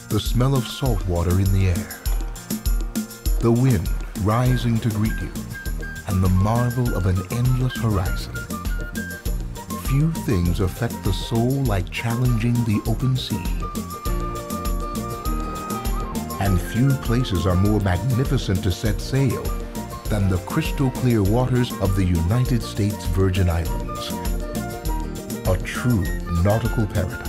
the smell of salt water in the air, the wind rising to greet you, and the marvel of an endless horizon. Few things affect the soul like challenging the open sea. And few places are more magnificent to set sail than the crystal clear waters of the United States Virgin Islands. A true nautical paradise.